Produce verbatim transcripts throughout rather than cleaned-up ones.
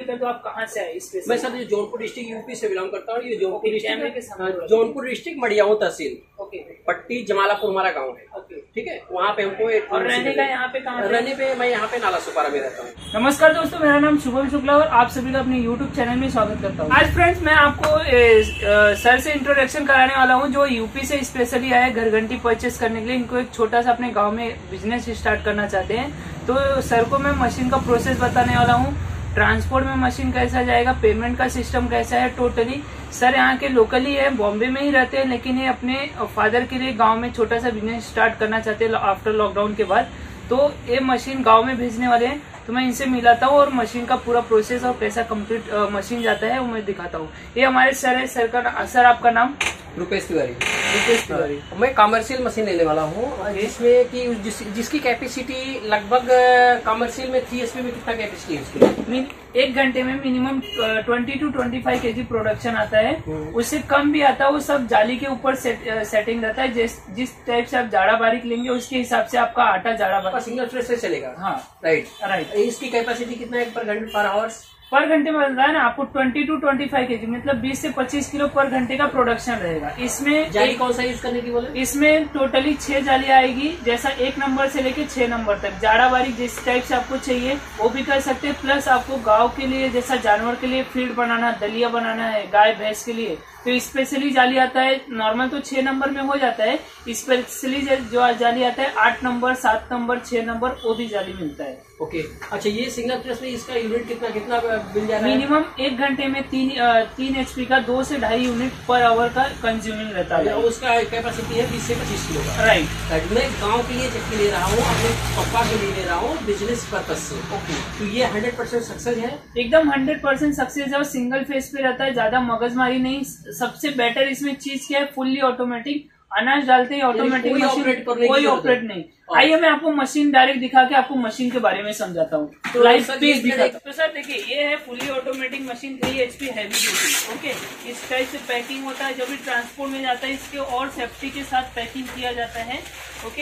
कर दो, आप कहाँ से आए इस पे? मैं सर ये जौनपुर डिस्ट्रिक्ट यूपी से बिलोंग करता हूँ। ये Jaunpur district Jaunpur district Madiyahu tehsil, okay, पट्टी जमालापुर हमारा गाँव है। ओके, ठीक है, वहाँ पे हमको एक और रहने का यहाँ पे कहाँ? रहने पे मैं यहाँ पे नाला सुपारा में रहता हूँ। नमस्कार दोस्तों, मेरा नाम शुभम शुक्ला और आप सभी का अपने यूट्यूब चैनल में स्वागत करता हूँ। आज फ्रेंड्स मैं आपको ए, आ, सर से इंट्रोडक्शन कराने वाला हूँ जो यूपी से स्पेशली आए घर घंटी परचेस करने के लिए। इनको एक छोटा सा अपने गांव में बिजनेस स्टार्ट करना चाहते हैं, तो सर को मैं मशीन का प्रोसेस बताने वाला हूँ। ट्रांसपोर्ट में मशीन कैसा जाएगा, पेमेंट का सिस्टम कैसा है टोटली। सर यहाँ के लोकली है, बॉम्बे में ही रहते हैं, लेकिन ये अपने फादर के लिए गांव में छोटा सा बिजनेस स्टार्ट करना चाहते हैं आफ्टर लॉकडाउन के बाद। तो ये मशीन गांव में भेजने वाले हैं, तो मैं इनसे मिलाता हूँ और मशीन का पूरा प्रोसेस और कैसा कंप्लीट मशीन जाता है वो मैं दिखाता हूँ। ये हमारे सर है। सर का सर आपका नाम? रुपेश तिवारी। रुपेश तिवारी। मैं कमर्शियल मशीन लेने वाला हूँ, जिसमें कि जिस, जिसकी कैपेसिटी लगभग कमर्शियल में थ्री एचपी में कितना कैपेसिटी है उसकी? एक घंटे में minimum twenty to twenty five kg production आता है, उससे कम भी आता है। वो सब जाली के ऊपर सेट, सेटिंग रहता है। जिस जिस टाइप से आप जाड़ा बारीक लेंगे उसके हिसाब से आपका आटा जाड़ा बारीक सिंगल फ्रेश से चलेगा। हाँ राइट राइट। इसकी कैपेसिटी कितना है पर घंटे पर आवर्स? पर घंटे में बता है ना आपको twenty to twenty five kg मतलब बीस से पच्चीस किलो पर घंटे का प्रोडक्शन रहेगा। इसमें जाली कौन सा यूज करने की बोले? इसमें टोटली छह जाली आएगी, जैसा एक नंबर से लेके छह नंबर तक जाड़ा बारीक जिस टाइप से आपको चाहिए वो भी कर सकते हैं। प्लस आपको गांव के लिए जैसा जानवर के लिए फीड बनाना, दलिया बनाना है गाय भैंस के लिए, तो स्पेशली जाली आता है। नॉर्मल तो छह नंबर में हो जाता है, स्पेशली जो जाली आता है आठ नंबर, सात नंबर, छह नंबर वो भी जाली मिलता है। ओके अच्छा, ये सिंगल प्रेस में इसका यूनिट कितना कितना मिल जाएगा? मिनिमम एक घंटे में तीन तीन एचपी का दो से ढाई यूनिट पर आवर का कंज्यूमिंग रहता है। उसका कैपेसिटी है बीस से पच्चीस किलो का। Right right. मैं गांव के लिए चक्की ले रहा हूँ, अपने पापा के लिए ले रहा हूँ बिजनेस पर्पज से। ओके, तो ये हंड्रेड परसेंट सक्सेस है? एकदम हंड्रेड परसेंट सक्सेस है और सिंगल फेस पे रहता है, ज्यादा मगजमारी नहीं। सबसे बेटर इसमें चीज क्या है, फुल्ली ऑटोमेटिक। अनाज डालते ही ऑटोमेटिक मशीन, कोई ऑपरेट नहीं। आइए मैं आपको मशीन डायरेक्ट दिखा के आपको मशीन के बारे में समझाता हूँ, तो लाइव पेज दिखाता हूँ। तो सर देखिए, ये है fully automatic machine, three HP heavy duty. Okay, इस टाइप से पैकिंग होता है। जब भी ट्रांसपोर्ट में जाता है इसके और सेफ्टी के साथ पैकिंग किया जाता है। ओके,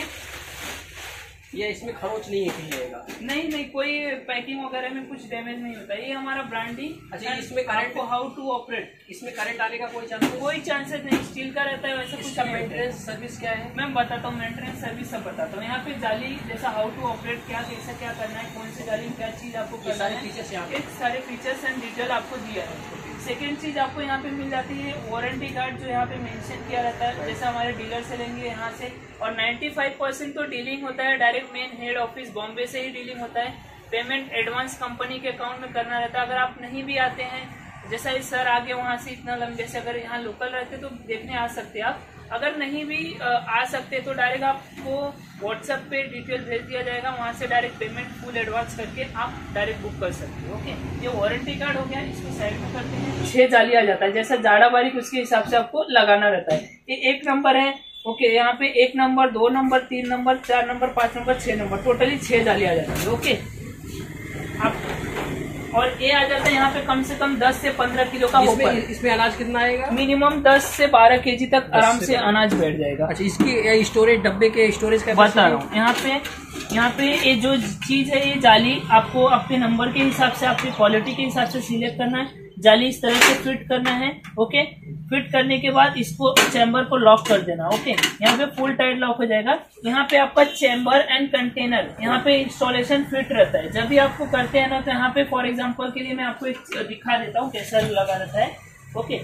ये इसमें खरोच नहीं है? नहीं नहीं, कोई पैकिंग वगैरह में कुछ डैमेज नहीं होता। ये हमारा ब्रांडिंग। अच्छा, इसमें करंट को हाउ टू ऑपरेट, इसमें करंट आने का कोई चांस? कोई चांसेस नहीं, स्टील का रहता है। वैसे कुछ मेंटेनेंस सर्विस क्या है? मैं बताता हूँ, मेंटेनेंस सर्विस सब बताता हूँ। यहाँ पे जाली जैसा हाउ टू ऑपरेट, क्या कैसा क्या करना है, कौन सी जाली क्या चीज आपको करना सारे है, फीचर्स यहाँ पे सारे फीचर्स एंड डिटेल आपको दिया है। सेकेंड चीज आपको यहाँ पे मिल जाती है वारंटी कार्ड, जो यहाँ पे मेंशन किया रहता है। जैसे हमारे डीलर से लेंगे यहाँ से, और पचानवे परसेंट तो डीलिंग होता है direct main head office Bombay से ही डीलिंग होता है। पेमेंट एडवांस कंपनी के अकाउंट में करना रहता है। अगर आप नहीं भी आते हैं, जैसा इस सर आगे वहां से इतना लंबे से, अगर यहाँ लोकल रहते तो देखने आ सकते आप। अगर नहीं भी आ सकते तो डायरेक्ट आपको व्हाट्सएप पे डिटेल भेज दिया जाएगा, वहां से डायरेक्ट पेमेंट फुल एडवांस करके आप डायरेक्ट बुक कर सकते हो। ओके, ये वारंटी कार्ड हो गया, इसको साइड में करते हैं। छह जाली आ जाता है, जैसा जाड़ा बारीक उसके हिसाब से आपको लगाना रहता है। ये एक नंबर है। ओके, यहाँ पे एक नंबर, दो नंबर, तीन नंबर, चार नंबर, पांच नंबर, छह नंबर, टोटली छह जाली आ जाती है। ओके, आप और ये आ जाता है यहाँ पे कम से कम दस से पंद्रह किलो का इसमें, ऊपर। इसमें अनाज कितना आएगा? मिनिमम दस से बारह केजी तक आराम से अनाज बैठ जाएगा। अच्छा, इसकी स्टोरेज, डब्बे के स्टोरेज का बता रहा हूँ। यहाँ पे यहाँ पे ये जो चीज है, ये जाली आपको अपने नंबर के हिसाब से, आपकी क्वालिटी के हिसाब से सिलेक्ट करना है। जाली इस तरह से फिट करना है। ओके, फिट करने के बाद इसको चैम्बर को लॉक कर देना। ओके, यहाँ पे फुल टाइट लॉक हो जाएगा। यहाँ पे आपका चैम्बर एंड कंटेनर, यहाँ पे इंस्टॉलेशन फिट रहता है। जब भी आपको करते हैं ना, तो यहाँ पे फॉर एग्जांपल के लिए मैं आपको एक दिखा देता हूँ कैसा लगा रहता है। ओके,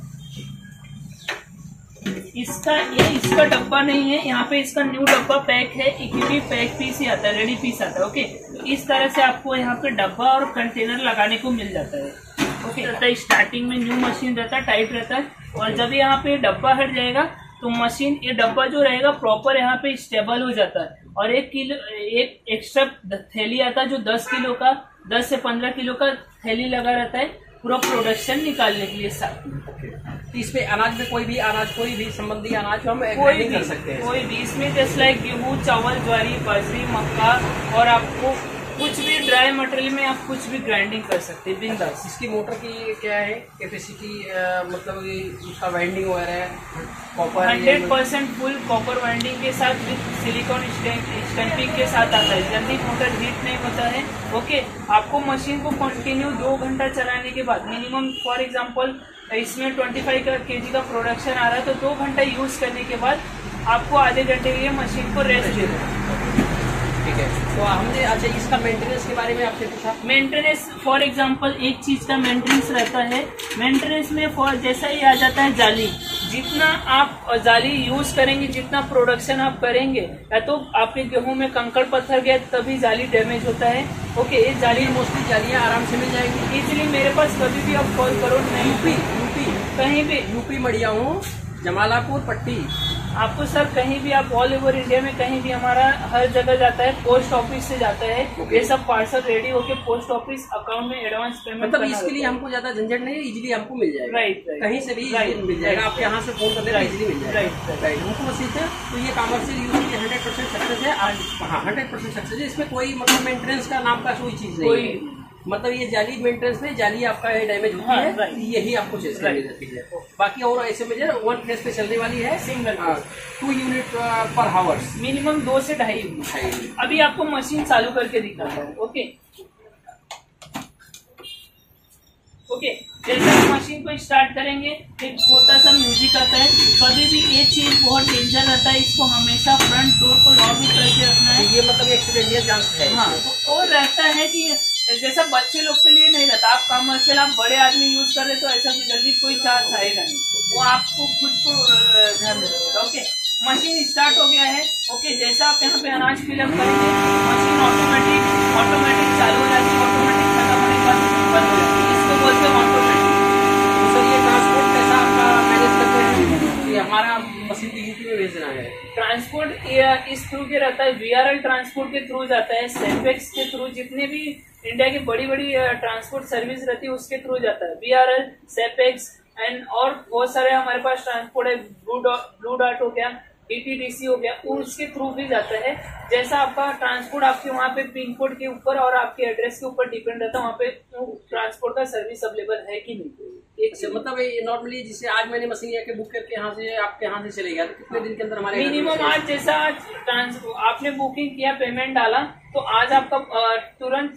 इसका ये इसका डब्बा नहीं है, यहाँ पे इसका न्यू डब्बा पैक है। इक्विटी पैक पीस ही आता है, रेडी पीस आता है। ओके, तो इस तरह से आपको यहाँ पे डब्बा और कंटेनर लगाने को मिल जाता है। ओके, रहता है स्टार्टिंग में न्यू मशीन रहता है, टाइट रहता है, और जब यहाँ पे डब्बा हट जाएगा तो मशीन, ये डब्बा जो रहेगा प्रॉपर यहाँ पे स्टेबल हो जाता है। और एक किलो एक एक्स्ट्रा थैली आता है जो दस किलो का, दस से पंद्रह किलो का थैली लगा रहता है पूरा प्रोडक्शन निकालने के लिए साथ में। तो इसमें अनाज में कोई भी अनाज, कोई भी संबंधी अनाज हम कोई भी कर सकते हैं? कोई भी इसमें, जैसे लाइक गेहूँ, चावल, ज्वारी, बाजरी, मक्का, और आपको कुछ भी ड्राई मटेरियल में आप कुछ भी ग्राइंडिंग कर सकते हैं बिंदास। इसकी मोटर की क्या है कैपेसिटी, मतलब ये उसका वाइंडिंग वगैरह है copper hundred percent full copper winding के साथ विद सिलिकॉन स्टैंपिंग के साथ आता है। जल्दी मोटर हीट नहीं होता है। ओके, आपको मशीन को कंटिन्यू दो घंटा चलाने के बाद मिनिमम फॉर एग्जांपल इसमें पच्चीस का केजी का प्रोडक्शन आ रहा है तो दो घंटा यूज करने के बाद आपको आधे घंटे के लिए मशीन को रेस्ट दे देना। ठीक है, तो हमने अच्छा इसका मेंटेनेंस के बारे में आपसे पूछा। मेंटेनेंस फॉर एग्जांपल एक चीज का मेंटेनेंस रहता है। मेंटेनेंस में फॉर जैसा ही आ जाता है जाली, जितना आप जाली यूज करेंगे जितना प्रोडक्शन आप करेंगे, या तो आपके गेहूं में कंकड़ पत्थर गया तभी जाली डैमेज होता है। ओके, ये जाली मोस्टली जालियाँ आराम से मिल जाएंगी इजिली। मेरे पास कभी भी आप कॉल करो, नहीं यूपी यूपी कहीं भी, यूपी मड़िया हूँ, जमालापुर पट्टी, आपको सर कहीं भी आप ऑल ओवर इंडिया में कहीं भी हमारा हर जगह जाता है। पोस्ट ऑफिस से जाता है okay. ये सब पार्सल रेडी होके पोस्ट ऑफिस अकाउंट में एडवांस पेमेंट, मतलब इसके लिए हमको ज्यादा झंझट नहीं है, इजीली हमको मिल जाएगा। राइट right, कहीं से भी right, मिल जाएगा। आप यहाँ से फोन कर देना इजीली मिल जाएगा। राइट राइट हमको मशीन है तो ये कमर्शियल यूज की हंड्रेड परसेंट सक्सेस है। हाँ, हंड्रेड परसेंट सक्सेस है। इसमें कोई मतलब मेंटेनेंस का नाम का कोई चीज नहीं है। मतलब ये जाली मेंटेनेंस में जाली आपका डैमेज होती हाँ, है, यही आपको चेंज करनी रहती है। बाकी और ऐसे में जो वन फेस पे चलने वाली है single two unit per hours, minimum दो से ढाई यूनिट। अभी आपको मशीन चालू करके दिखाता हूँ। ओके ओके जैसे हम मशीन को स्टार्ट करेंगे एक छोटा सा म्यूजिक आता है। कभी भी ये चीज बहुत डेंजर रहता है, इसको हमेशा फ्रंट डोर को लॉक भी करके रखना है। ये मतलब एक्सीडेंटल चांस है। हाँ, तो और रहता है कि जैसा बच्चे लोग के लिए नहीं रहता, आप कमर्शियल आप बड़े आदमी यूज कर रहे तो ऐसा जल्दी कोई चार्ज आएगा नहीं, वो आपको खुद को ध्यान रखिएगा। ओके, मशीन स्टार्ट हो गया है। ओके, जैसा आप यहाँ पे अनाज फिलअप करेंगे मशीन ऑटोमेटिक ऑटोमेटिक चालू हो जाती है, ऑटोमेटिक खत्म होने के बाद बंद हो जाती है। इसको बोलते हैं ऑटोमेटिक। तो सर ये ट्रांसपोर्ट कैसा आपका मैनेज करते हैं? ये हमारा मशीन यूपी में भेजना है। ट्रांसपोर्ट इस थ्रू के रहता है, वीआरएल ट्रांसपोर्ट के थ्रू जाता है, सेफेक्स के थ्रू, जितने भी इंडिया की बड़ी बड़ी ट्रांसपोर्ट सर्विस रहती है उसके थ्रू जाता है। वीआरएल, सेफेक्स एंड और बहुत सारे हमारे पास ट्रांसपोर्ट है। ब्लू डॉट ब्लू डॉट हो गया, टीटीडीसी हो गया, उसके थ्रू भी जाता है। जैसा आपका ट्रांसपोर्ट आपके वहाँ पे पिन कोड के ऊपर और आपके एड्रेस के ऊपर डिपेंड रहता है, वहाँ पे ट्रांसपोर्ट का सर्विस अवेलेबल है कि नहीं। एक से मतलब नॉर्मली जिसे आज मैंने मशीन आके बुक करके यहाँ से आपके यहाँ से चले गया तो कितने दिन के अंदर हमारे मिनिमम आज जैसा आज आपने बुकिंग किया, पेमेंट डाला तो आज आपका तुरंत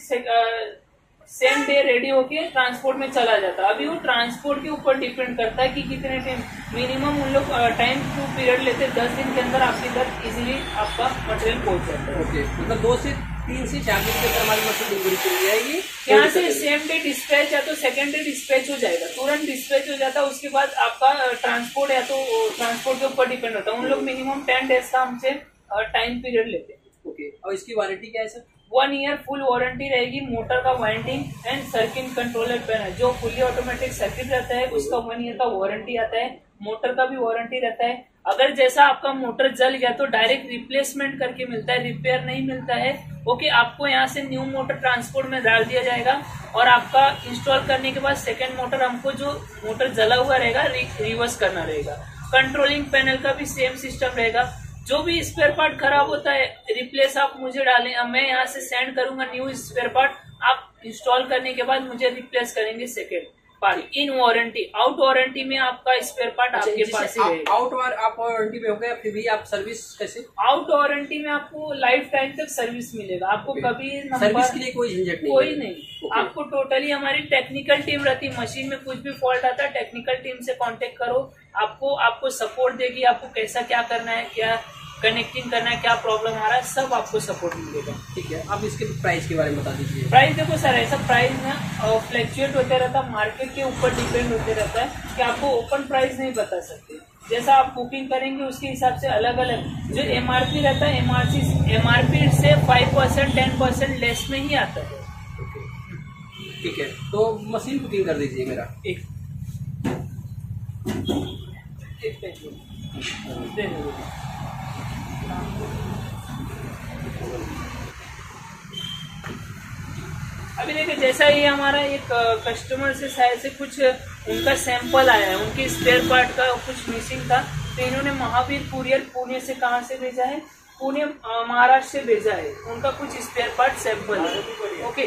सेम डे रेडी होके ट्रांसपोर्ट में चला जाता है। अभी वो ट्रांसपोर्ट के ऊपर डिपेंड करता है कि कितने टाइम, मिनिमम उन लोग टाइम टू पीरियड लेते हैं, दस दिन के अंदर आपके घर इजीली आपका मटेरियल पहुंच जाता है। ओके, मतलब दो से तीन से चार दिन के अंदर हमारी मशीन डिलीवरी चली जाएगी। यहाँ से सेम डे डिस्पैच या तो सेकेंड डे डिस्पैच हो जाएगा, तुरंत डिस्पैच हो जाता है। उसके बाद आपका ट्रांसपोर्ट या तो ट्रांसपोर्ट के ऊपर डिपेंड होता है। उन लोग मिनिमम टेन डेज का हमसे टाइम पीरियड लेते हैं। ओके, और इसकी वारंटी क्या है sir? One year full warranty रहेगी। मोटर का winding and circuit controller panel जो फुली ऑटोमेटिक सर्किट रहता है उसका वन ईयर का वारंटी आता है। मोटर का भी वारंटी रहता है। अगर जैसा आपका मोटर जल गया तो डायरेक्ट रिप्लेसमेंट करके मिलता है, रिपेयर नहीं मिलता है। ओके, आपको यहाँ से न्यू मोटर ट्रांसपोर्ट में डाल दिया जाएगा और आपका इंस्टॉल करने के बाद सेकेंड मोटर हमको जो मोटर जला हुआ रहेगा रि, रिवर्स करना रहेगा। कंट्रोलिंग पैनल का भी सेम सिस्टम रहेगा। जो भी स्पेयर पार्ट खराब होता है रिप्लेस आप मुझे डालें, मैं यहाँ से सेंड करूंगा न्यू स्पेयर पार्ट, आप इंस्टॉल करने के बाद मुझे रिप्लेस करेंगे second part in warranty. Out warranty में आपका स्पेयर पार्ट आपके पास ही रहेगा। आउट आप वारंटी में हो गया, फिर भी आप सर्विस कैसे? आउट वारंटी में आपको लाइफ टाइम तक सर्विस मिलेगा। आपको कभी सर्विस के लिए कोई झंझट नहीं, कोई नहीं। आपको टोटली हमारी टेक्निकल टीम रहती है। मशीन में कुछ भी फॉल्ट आता है टेक्निकल टीम से कांटेक्ट करो, आपको आपको सपोर्ट देगी। आपको कैसा क्या करना है, क्या कनेक्टिंग करना है, क्या प्रॉब्लम आ रहा है, सब आपको सपोर्ट मिलेगा। ठीक है, अब इसके प्राइस के बारे में बता दीजिए। प्राइस देखो सर, ऐसा प्राइस ना फ्लैक्चुएट होते रहता है, मार्केट के ऊपर डिपेंड होते रहता है कि आपको ओपन प्राइस नहीं बता सकते। जैसा आप बुकिंग करेंगे उसके हिसाब से अलग अलग जो एमआरपी रहता है, एमआरपी एमआरपी से five percent ten percent less में ही आता है। ठीक है, तो मशीन बुकिंग कर दीजिए मेरा एक दे अभी देखिए, जैसा ये हमारा एक कस्टमर से शायद से कुछ उनका सैंपल आया है, उनके स्पेयर पार्ट का कुछ मिसिंग था, तो इन्होंने महावीर कुरियर पुणे से कहाँ से भेजा है, पुणे महाराष्ट्र से भेजा है, उनका कुछ स्पेयर पार्ट सैंपल है। ओके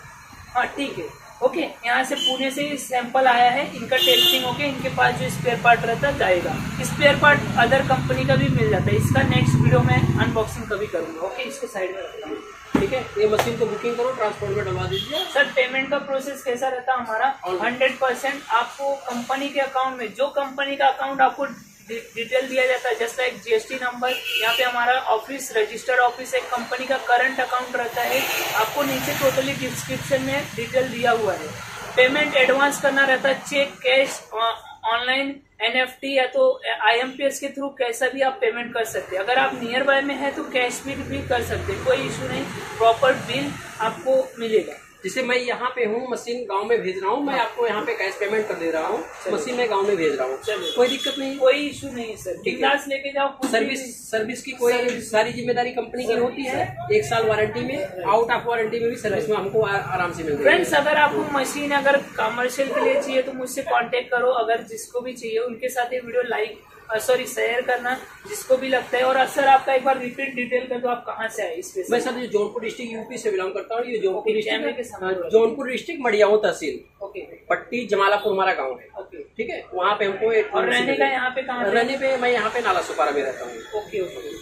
हाँ ठीक है। ओके यहाँ से पुणे से सैंपल आया है, इनका टेस्टिंग होके इनके पास जो स्पेयर पार्ट रहता है जाएगा। स्पेयर पार्ट अदर कंपनी का भी मिल जाता है, इसका नेक्स्ट वीडियो में अनबॉक्सिंग कभी करूंगा। ओके इसके साइड में रखता हूँ, ठीक है। ये मशीन को बुकिंग करो, ट्रांसपोर्ट में डलवा दीजिए। सर पेमेंट का प्रोसेस कैसा रहता है हमारा? हंड्रेड परसेंट आपको कंपनी के अकाउंट में, जो कंपनी का अकाउंट आपको डिटेल दिया जाता है, जस्ट लाइक जीएसटी नंबर, यहाँ पे हमारा ऑफिस रजिस्टर्ड ऑफिस एक कंपनी का करंट अकाउंट रहता है, आपको नीचे टोटली डिस्क्रिप्शन में डिटेल दिया हुआ है। पेमेंट एडवांस करना रहता है, चेक, कैश, ऑनलाइन, एनएफटी या तो आईएमपीएस के थ्रू कैसा भी आप पेमेंट कर सकते हैं। अगर आप नियर बाय में है तो कैश भी, भी कर सकते हैं, कोई इशू नहीं, प्रॉपर बिल आपको मिलेगा। जैसे मैं यहाँ पे हूँ, मशीन गांव में भेज रहा हूँ, मैं आपको यहाँ पे कैश पेमेंट कर दे रहा हूँ, मशीन मैं गांव में भेज रहा हूँ, कोई दिक्कत नहीं, कोई इशू नहीं है सर। क्लास लेके जाओ, सर्विस सर्विस की कोई सारी जिम्मेदारी कंपनी की होती है। एक साल वारंटी में, आउट ऑफ वारंटी में भी सर्विस में हमको आराम से मिलती है। फ्रेंड्स अगर आपको मशीन अगर कमर्शियल के लिए चाहिए तो मुझसे कांटेक्ट करो, अगर जिसको भी चाहिए उनके साथ ये वीडियो लाइक सॉरी शेयर करना जिसको भी लगता है। और सर आपका एक बार रिपीट डिटेल कर दो, आप कहाँ से आए इसके? मैं सर ये जौनपुर डिस्ट्रिक्ट यूपी से बिलोंग करता हूँ। ये जौनपुर डिस्ट्रिक्ट जौनपुर डिस्ट्रिक्ट मड़ियाओं तहसील, ओके, पट्टी जमालापुर हमारा गाँव है। ओके ठीक है, वहाँ पे हमको एक और रहने का यहाँ पे कहाँ? रहने पे मैं यहाँ पे नाला सुपारा में रहता हूँ। ओके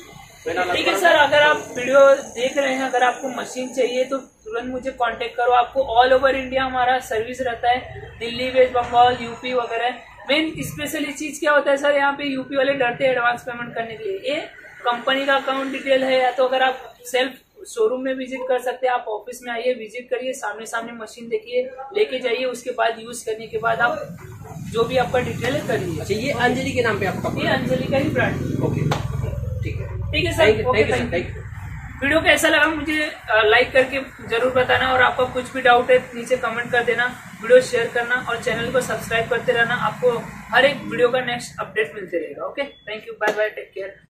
ओके ठीक है सर। अगर आप वीडियो देख रहे हैं, अगर आपको मशीन चाहिए तो तुरंत मुझे कांटेक्ट करो। आपको ऑल ओवर इंडिया हमारा सर्विस रहता है, दिल्ली, वेस्ट बंगाल, यूपी वगैरह। मेन स्पेशली चीज क्या होता है सर, यहाँ पे यूपी वाले डरते हैं एडवांस पेमेंट करने के लिए। ये कंपनी का अकाउंट डिटेल है, या तो अगर आप सेल्फ शोरूम में विजिट कर सकते हैं, आप ऑफिस में आइए, विजिट करिए, सामने सामने मशीन देखिए, लेके जाइए, उसके बाद यूज करने के बाद आप जो भी आपका डिटेल है करिए। अच्छा, ये अंजलि के नाम पे आपका? ये अंजलि का ही ब्रांड। ओके ठीक है, ठीक है sir. Okay thank you. Video कैसा लगा मुझे लाइक करके जरूर बताना, और आपका कुछ भी डाउट है नीचे कमेंट कर देना, वीडियो शेयर करना और चैनल को सब्सक्राइब करते रहना। आपको हर एक वीडियो का नेक्स्ट अपडेट मिलते रहेगा। Okay thank you, bye bye, take care.